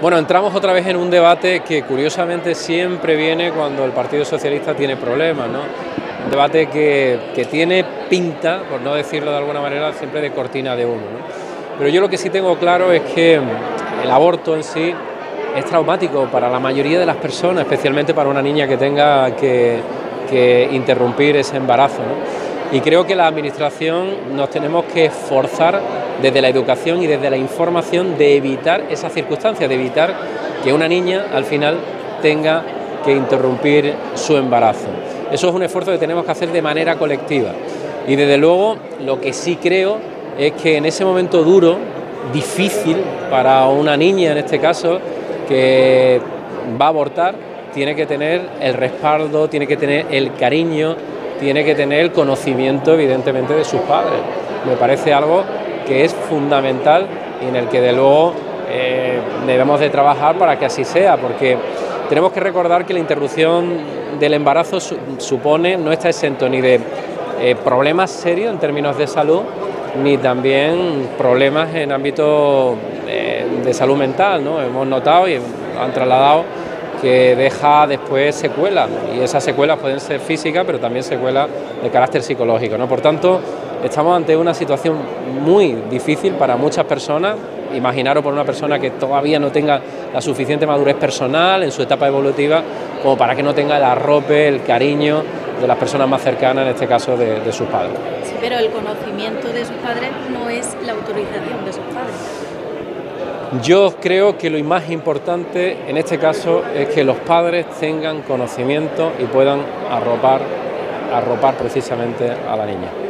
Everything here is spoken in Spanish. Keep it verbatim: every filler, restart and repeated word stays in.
Bueno, entramos otra vez en un debate que curiosamente siempre viene cuando el Partido Socialista tiene problemas, ¿no? Un debate que, que tiene pinta, por no decirlo de alguna manera, siempre de cortina de humo, ¿no? Pero yo lo que sí tengo claro es que el aborto en sí es traumático para la mayoría de las personas, especialmente para una niña que tenga que, que interrumpir ese embarazo, ¿no? Y creo que la Administración nos tenemos que esforzar desde la educación y desde la información de evitar esas circunstancias, de evitar que una niña al final tenga que interrumpir su embarazo. Eso es un esfuerzo que tenemos que hacer de manera colectiva. Y desde luego lo que sí creo es que en ese momento duro, difícil para una niña en este caso, que va a abortar, tiene que tener el respaldo, tiene que tener el cariño, tiene que tener el conocimiento evidentemente de sus padres. Me parece algo que es fundamental y en el que de luego eh, debemos de trabajar para que así sea, porque tenemos que recordar que la interrupción del embarazo su, supone, no está exento ni de eh, problemas serios en términos de salud, ni también problemas en ámbito eh, de salud mental, ¿no? Hemos notado y han trasladado que deja después secuelas, y esas secuelas pueden ser físicas, pero también secuelas de carácter psicológico, ¿no? Por tanto, estamos ante una situación muy difícil para muchas personas. Imaginaros por una persona que todavía no tenga la suficiente madurez personal en su etapa evolutiva como para que no tenga el arrope, el cariño de las personas más cercanas, en este caso de, de sus padres. Sí, pero el conocimiento de sus padres no es la autorización de sus padres. Yo creo que lo más importante en este caso es que los padres tengan conocimiento y puedan arropar, arropar precisamente a la niña.